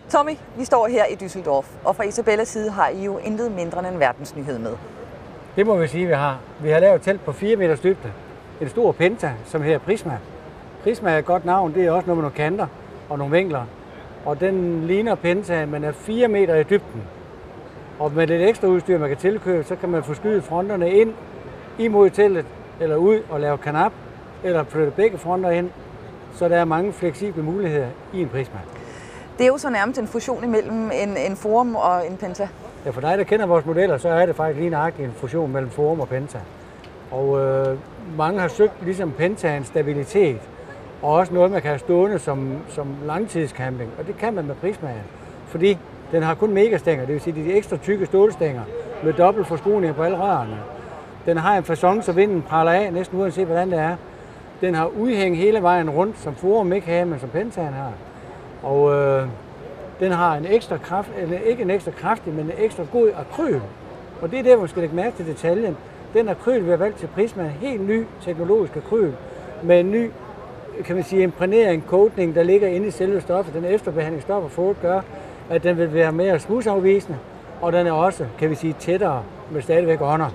Tommy, vi står her i Düsseldorf, og fra Isabellas side har I jo intet mindre end en verdensnyhed med. Det må vi sige, vi har. Vi har lavet et telt på 4 meters dybde. En stor penta, som hedder Prisma. Prisma er et godt navn, det er også noget med nogle kanter og nogle vinkler. Og den ligner pentaen, men er 4 meter i dybden. Og med lidt ekstra udstyr, man kan tilkøbe, så kan man forskyde fronterne ind imod teltet, eller ud og lave kanap, eller flytte begge fronter ind. Så der er mange fleksible muligheder i en Prisma. Det er jo så nærmest en fusion imellem en Forum og en Penta. Ja, for dig, der kender vores modeller, så er det faktisk lige nøjagtigt en fusion mellem Forum og Penta. Og mange har søgt ligesom Pentaen stabilitet, og også noget, man kan have stående som langtidscamping. Og det kan man med Prismaen, fordi den har kun megastænger, det vil sige de ekstra tykke stålstænger med dobbelt forskruning på alle rørene. Den har en facon, så vinden praller af, næsten uanset hvordan det er. Den har udhæng hele vejen rundt, som Forum ikke har, men som Pentaen har. Og den har en ekstra kraft, eller ikke en ekstra kraftig, men en ekstra god akryl. Og det er der, man skal lægge mærke til detaljen. Den akryl, vi har valgt til Prisma, en helt ny teknologisk akryl, med en ny, kan man sige, imprægnering, coating, der ligger inde i selve stoffet. Den efterbehandling stoffer for gør, at den vil være mere smudsafvisende, og den er også, kan vi sige, tættere, men stadigvæk ånder.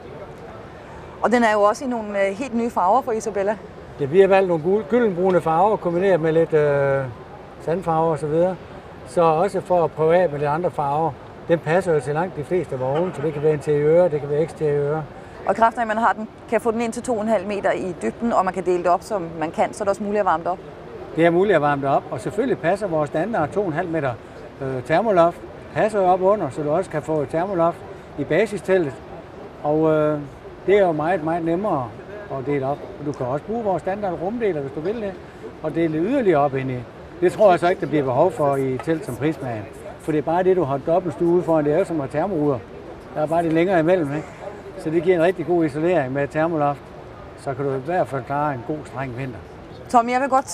Og den er jo også i nogle helt nye farver for Isabella. Det bliver valgt nogle gyldenbrune farver, kombineret med lidt sandfarver og så videre. Så også for at prøve af med lidt andre farver. Den passer jo til langt de fleste vogne, så det kan være interiør, det kan være eksteriør. Og kraft af, man har den, kan få den ind til 2,5 meter i dybden, og man kan dele det op, som man kan, så er det også muligt at varme det op. Det er muligt at varme det op, og selvfølgelig passer vores standard 2,5 meter termoloft. Passer op under, så du også kan få et termoloft i basisteltet. Og det er jo meget, meget nemmere at dele op. Og du kan også bruge vores standard rumdeler, hvis du vil det, og dele yderligere op ind i. Det tror jeg så ikke, der bliver behov for i et telt som Prismaen. For det er bare det, du har dobbelt stue foran, det er jo som at termoruder. Der er bare det længere imellem, ikke? Så det giver en rigtig god isolering med et termoloft. Så kan du i hvert fald klare en god, streng vinter. Tom, jeg vil godt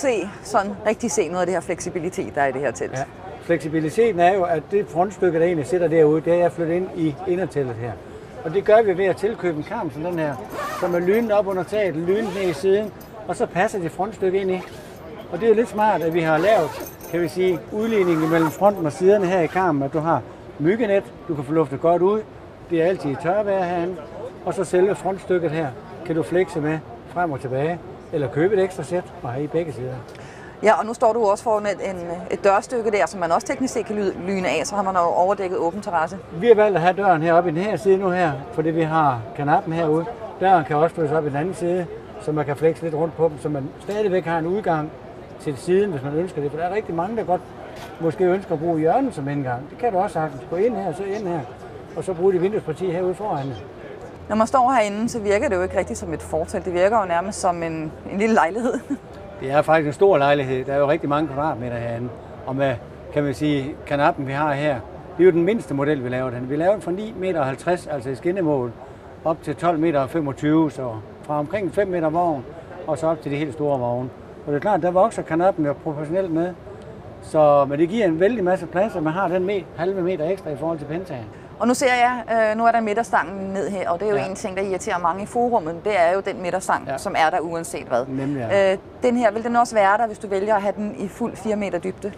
se noget af det her fleksibilitet, der er i det her telt. Ja. Fleksibiliteten er jo, at det frontstykke, der egentlig sidder derude, det er jeg flyttet ind i inderteltet her. Og det gør vi ved at tilkøbe en karm som den her, som er lynet op under taget, lynet ned i siden, og så passer det frontstykke ind i. Og det er jo lidt smart, at vi har lavet, kan vi sige, udligningen mellem fronten og siderne her i karmen, at du har myggenet, du kan få luftet godt ud, det er altid tørvejr herinde, og så selve frontstykket her kan du flexe med frem og tilbage, eller købe et ekstra sæt og have i begge sider. Ja, og nu står du også foran et dørstykke der, som man også teknisk set kan lyne af, så har man overdækket åben terrasse. Vi har valgt at have døren heroppe i den her side nu her, fordi vi har kanappen herude. Døren kan også flyttes op i den anden side, så man kan flexe lidt rundt på dem, så man stadigvæk har en udgang til siden, hvis man ønsker det. For der er rigtig mange, der godt måske ønsker at bruge hjørnet som indgang. Det kan du også sagtens. Gå ind her, så ind her, og så bruge det vinduesparti herude foran. Når man står herinde, så virker det jo ikke rigtig som et fortelt. Det virker jo nærmest som en lille lejlighed. Det er faktisk en stor lejlighed. Der er jo rigtig mange kvadratmeter herinde. Og med, kan man sige, kanappen vi har her, det er jo den mindste model, vi laver den. Vi laver den fra 9,50 meter, altså i skinnemål, op til 12,25 meter, så fra omkring 5 meter vogn, og så op til de helt store vogne. Og det er klart, der vokser kanappen jo proportionelt med. Så, men det giver en vældig masse plads, at man har den halve meter ekstra i forhold til Pentaen. Og nu ser jeg, nu er der midterstangen ned her, og det er jo en ting, der irriterer mange i forummet. Det er jo den midterstang, som er der uanset hvad. Nemlig, ja. Den her, vil den også være der, hvis du vælger at have den i fuld 4 meter dybde?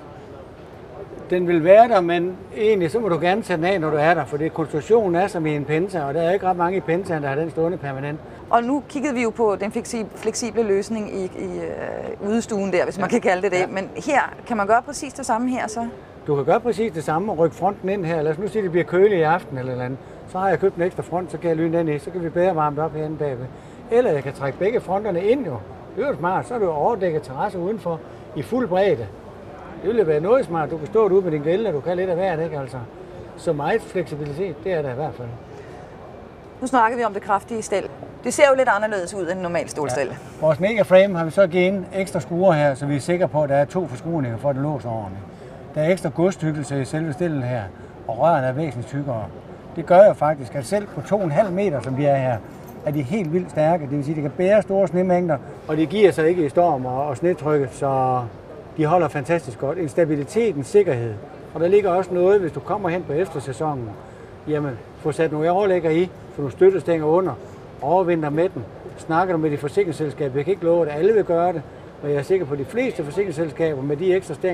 Den vil være der, men egentlig så må du gerne tage den af, når du er der, for konstruktionen er som i en Penta, og der er ikke ret mange i Pentaen, der har den stående permanent. Og nu kiggede vi jo på den fleksible løsning i udestuen der, hvis man kan kalde det det. Ja. Men her, kan man gøre præcis det samme her så? Du kan gøre præcis det samme og rykke fronten ind her. Lad os nu sige, at det bliver køligt i aften eller andet. Så har jeg købt en ekstra front, så kan jeg lyne den i. Så kan vi bedre varme det op herinde bagved. Eller jeg kan trække begge fronterne ind jo. Det er jo smart. Så er du overdækket terrasse udenfor i fuld bredde. Det vil være noget smart. Du kan stå ude med din grill, og du kan lidt af hvert, ikke altså. Så meget fleksibilitet, det er der i hvert fald. Nu snakker vi om det kraftige stel. Det ser jo lidt anderledes ud end en normal stålstel. Ja. Vores megaframe har vi så givet ekstra skruer her, så vi er sikre på, at der er 2 forskruninger for at det låser ordentligt. Der er ekstra godstykkelse i selve stillen her, og rørene er væsentligt tykkere. Det gør jo faktisk, at selv på 2,5 meter, som de er her, er de helt vildt stærke. Det vil sige, at de kan bære store snemængder, og de giver sig ikke i storm og snetrykket, så de holder fantastisk godt. En stabilitet, en sikkerhed. Og der ligger også noget, hvis du kommer hen på eftersæsonen, jamen, få sat nogle overlægger i, få nogle støttestænger under, overvinter med den. Snakker du med de forsikringsselskaber, jeg kan ikke love, at alle vil gøre det, men jeg er sikker på, at de fleste forsikringsselskaber med de ekstra stænger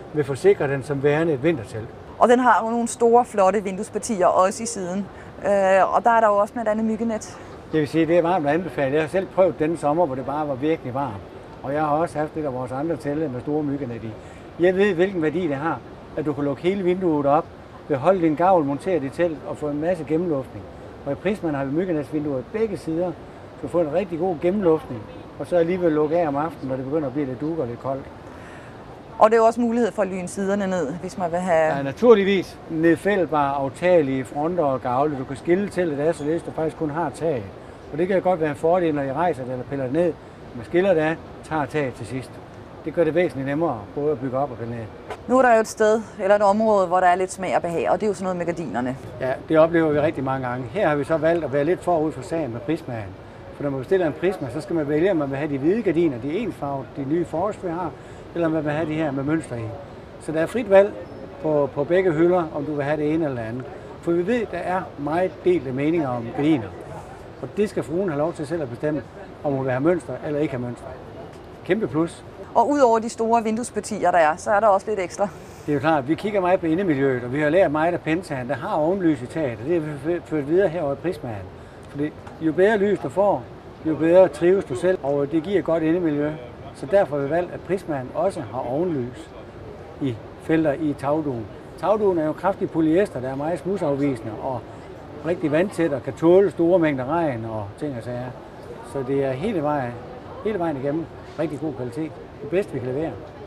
vil forsikre den som værende et vintertelt. Og den har jo nogle store, flotte vinduespartier også i siden. Og der er der jo også blandt andet myggenet. Det vil sige, det er varmt at anbefale. Jeg har selv prøvet denne sommer, hvor det bare var virkelig varmt. Og jeg har også haft det af vores andre telte med store myggenet i. Jeg ved, hvilken værdi det har, at du kan lukke hele vinduet op, beholde din gavl, montere dit telt og få en masse gennemluftning. Og i Prisma har vi myggenetsvinduer i begge sider, så du får en rigtig god gennemluftning, og så alligevel lukke af om aftenen, når det begynder at blive lidt dug og lidt koldt. Og det er jo også mulighed for at lyne siderne ned, hvis man vil have... Ja, naturligvis nedfældbare, aftagelige fronter og gavle. Du kan skille teltet af, således du faktisk kun har tag. Og det kan godt være en fordel, når I rejser det eller piller det ned. Man skiller det af, tager taget til sidst. Det gør det væsentligt nemmere, både at bygge op og pille ned. Nu er der jo et sted, eller et område, hvor der er lidt smag og behag, og det er jo sådan noget med gardinerne. Ja, det oplever vi rigtig mange gange. Her har vi så valgt at være lidt forud for sagen med Prismaen. For når man bestiller en Prisma, så skal man vælge, om man vil have de hvide gardiner, de ensfarvede, de nye Forrest, vi har, eller om man vil have de her med mønster i. Så der er frit valg på begge hylder, om du vil have det ene eller det andet. For vi ved, der er meget delte meninger om gardiner. Og det skal fruen have lov til selv at bestemme, om hun vil have mønster eller ikke have mønster. Kæmpe plus. Og udover de store vinduespartier, der er, så er der også lidt ekstra. Det er jo klart, at vi kigger meget på indemiljøet, og vi har lært meget af Pentaen, der har ovenlys i taget, og det har vi ført videre herovre i Prismaen. Fordi jo bedre lys du får, jo bedre trives du selv, og det giver et godt indemiljø. Så derfor har vi valgt, at Prismaen også har ovenlys i felter i tagduen. Tagduen er jo kraftig polyester, der er meget smudsafvisende og rigtig vandtæt og kan tåle store mængder regn og ting og sager. Så det er hele vejen igennem rigtig god kvalitet. Det bedste, vi kan levere.